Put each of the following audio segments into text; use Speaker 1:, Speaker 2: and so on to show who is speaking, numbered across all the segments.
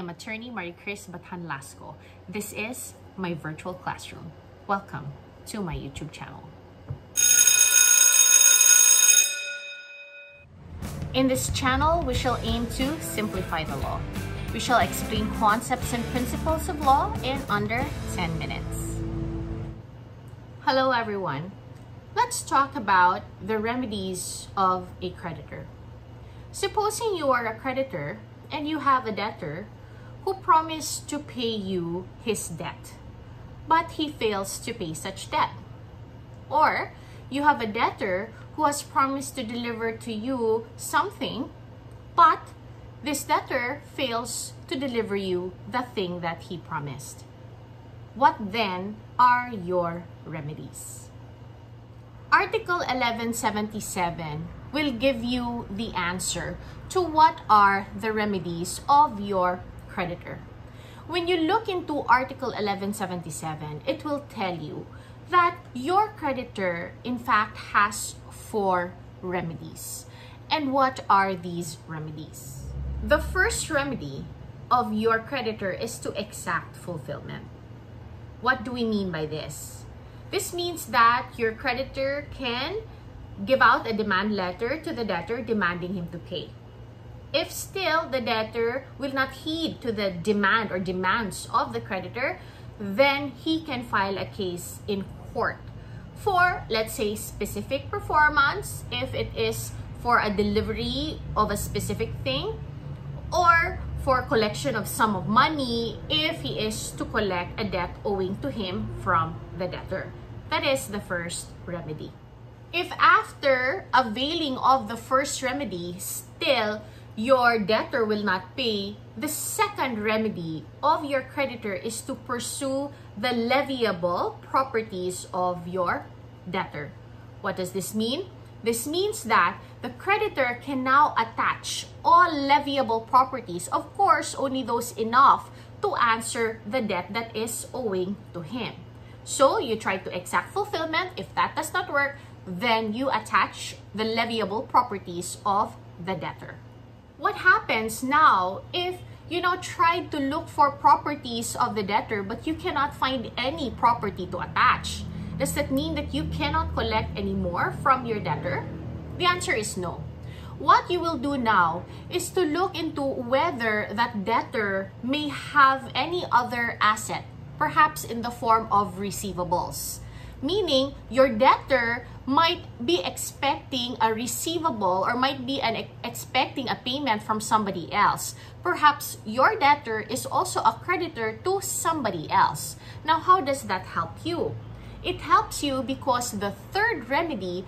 Speaker 1: am attorney Maricris Bathan-Lasco. This is my virtual classroom. Welcome to my YouTube channel. In this channel, we shall aim to simplify the law. We shall explain concepts and principles of law in under 10 minutes. Hello everyone. Let's talk about the remedies of a creditor. Supposing you are a creditor and you have a debtor who promised to pay you his debt, but he fails to pay such debt. Or you have a debtor who has promised to deliver to you something, but this debtor fails to deliver you the thing that he promised. What then are your remedies? Article 1177 will give you the answer to what are the remedies of your creditor. When you look into Article 1177, it will tell you that your creditor, in fact, has 4 remedies. And what are these remedies? The first remedy of your creditor is to exact fulfillment. What do we mean by this? This means that your creditor can give out a demand letter to the debtor demanding him to pay. If still the debtor will not heed to the demand or demands of the creditor, then he can file a case in court for, let's say, specific performance, if it is for a delivery of a specific thing, or for collection of sum of money if he is to collect a debt owing to him from the debtor. That is the first remedy. If after availing of the first remedy, still your debtor will not pay, the second remedy of your creditor is to pursue the leviable properties of your debtor. What does this mean? This means that the creditor can now attach all leviable properties, of course, only those enough to answer the debt that is owing to him. So you try to exact fulfillment. If that does not work, then you attach the leviable properties of the debtor. What happens now if you now tried to look for properties of the debtor but you cannot find any property to attach? Does that mean that you cannot collect any more from your debtor? The answer is no. What you will do now is to look into whether that debtor may have any other asset, perhaps in the form of receivables. Meaning, your debtor might be expecting a receivable or might be expecting a payment from somebody else. Perhaps your debtor is also a creditor to somebody else. Now, how does that help you? It helps you because the third remedy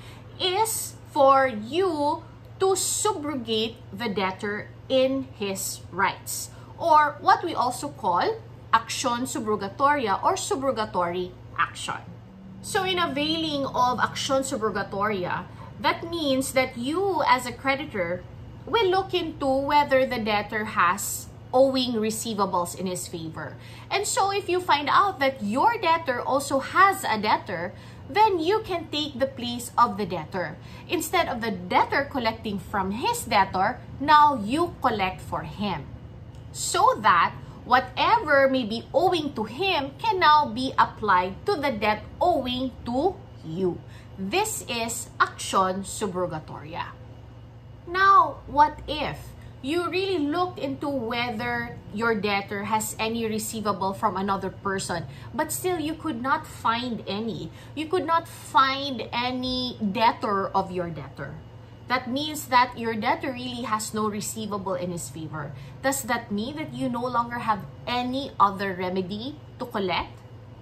Speaker 1: is for you to subrogate the debtor in his rights, or what we also call action subrogatoria or subrogatory action. So in availing of action subrogatoria, that means that you as a creditor will look into whether the debtor has owing receivables in his favor. And so if you find out that your debtor also has a debtor, then you can take the place of the debtor. Instead of the debtor collecting from his debtor, now you collect for him. So that whatever may be owing to him can now be applied to the debt owing to you. This is action subrogatoria. Now, what if you really looked into whether your debtor has any receivable from another person, but still you could not find any? You could not find any debtor of your debtor. That means that your debtor really has no receivable in his favor. Does that mean that you no longer have any other remedy to collect?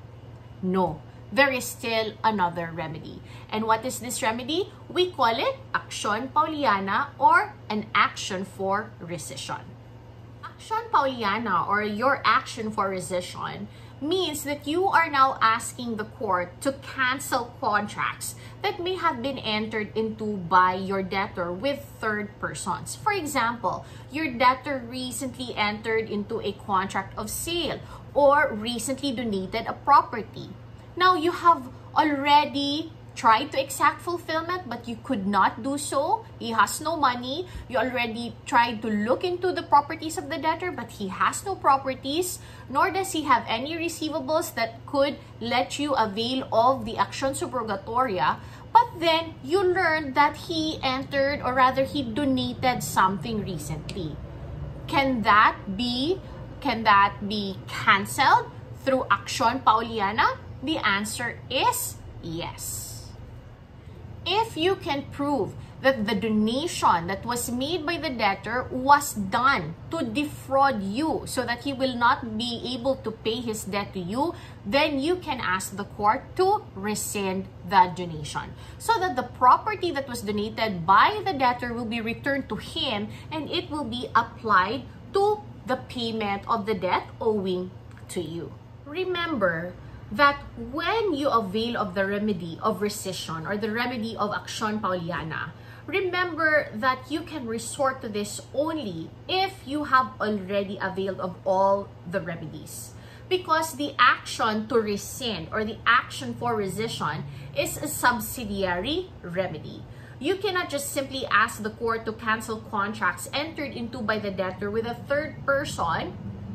Speaker 1: No. There is still another remedy. And what is this remedy? We call it action pauliana or an action for rescission. Action pauliana or your action for rescission means that you are now asking the court to cancel contracts that may have been entered into by your debtor with third persons. For example, your debtor recently entered into a contract of sale or recently donated a property. Now, you have already tried to exact fulfillment but you could not do so. He has no money. You already tried to look into the properties of the debtor but he has no properties, nor does he have any receivables that could let you avail of the action subrogatoria. But then you learned that he entered, or rather he donated something recently. Can that be canceled through action pauliana? The answer is yes. If you can prove that the donation that was made by the debtor was done to defraud you so that he will not be able to pay his debt to you, then you can ask the court to rescind the donation so that the property that was donated by the debtor will be returned to him and it will be applied to the payment of the debt owing to you. Remember that when you avail of the remedy of rescission or the remedy of action pauliana, remember that you can resort to this only if you have already availed of all the remedies. Because the action to rescind or the action for rescission is a subsidiary remedy. You cannot just simply ask the court to cancel contracts entered into by the debtor with a third person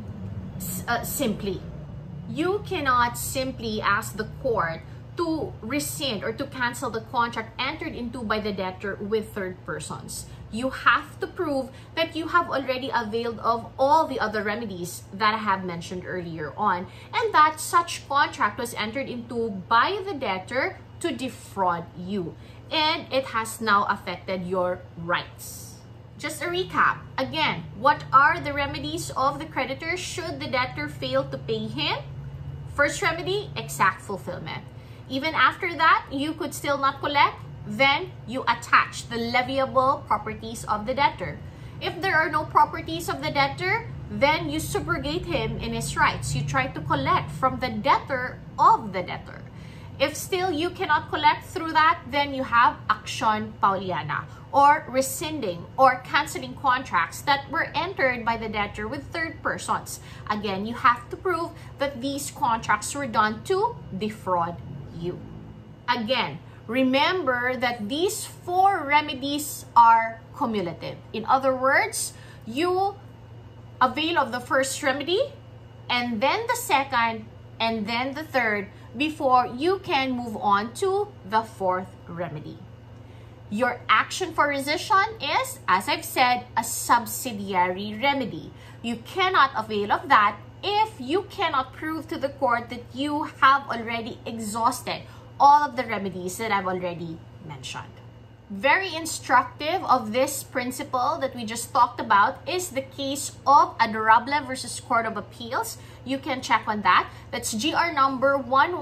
Speaker 1: simply. You cannot simply ask the court to rescind or to cancel the contract entered into by the debtor with third persons. You have to prove that you have already availed of all the other remedies that I have mentioned earlier on, and that such contract was entered into by the debtor to defraud you, and it has now affected your rights. Just a recap. Again, what are the remedies of the creditor should the debtor fail to pay him? First remedy, exact fulfillment. Even after that, you could still not collect, then you attach the leviable properties of the debtor. If there are no properties of the debtor, then you subrogate him in his rights. You try to collect from the debtor of the debtor. If still you cannot collect through that, then you have action pauliana, or rescinding or canceling contracts that were entered by the debtor with third persons. Again, you have to prove that these contracts were done to defraud you. Again, remember that these four remedies are cumulative. In other words, you avail of the first remedy, and then the second, and then the third, before you can move on to the fourth remedy. Your action for rescission is, as I've said, a subsidiary remedy. You cannot avail of that if you cannot prove to the court that you have already exhausted all of the remedies that I've already mentioned. Very instructive of this principle that we just talked about is the case of Adorable versus Court of Appeals. You can check on that. That's GR number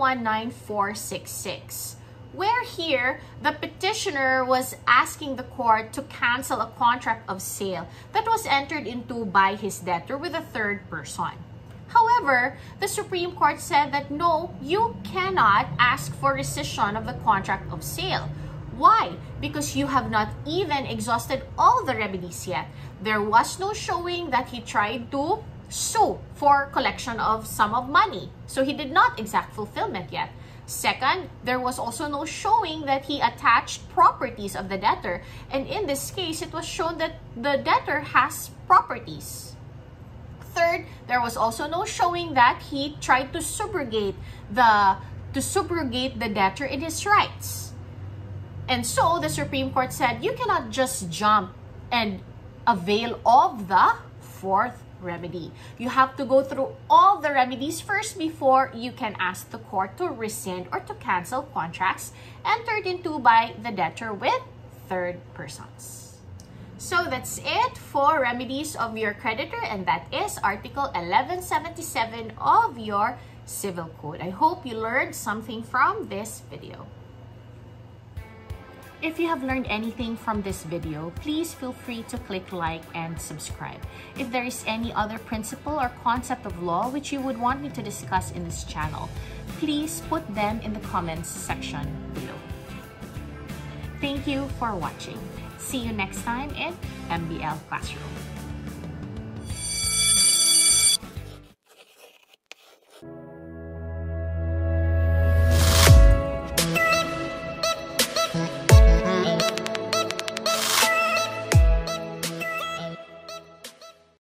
Speaker 1: 119466. Where here, the petitioner was asking the court to cancel a contract of sale that was entered into by his debtor with a third person. However, the Supreme Court said that no, you cannot ask for rescission of the contract of sale. Why? Because you have not even exhausted all the remedies yet. There was no showing that he tried to sue for collection of sum of money. So he did not exact fulfillment yet. Second, there was also no showing that he attached properties of the debtor. And in this case, it was shown that the debtor has properties. Third, there was also no showing that he tried to subrogate the debtor in his rights. And so the Supreme Court said you cannot just jump and avail of the fourth remedy. You have to go through all the remedies first before you can ask the court to rescind or to cancel contracts entered into by the debtor with third persons. So that's it for remedies of your creditor, and that is Article 1177 of your Civil Code. I hope you learned something from this video. If you have learned anything from this video, please feel free to click like and subscribe. If there is any other principle or concept of law which you would want me to discuss in this channel, please put them in the comments section below. Thank you for watching. See you next time in MBL Classroom.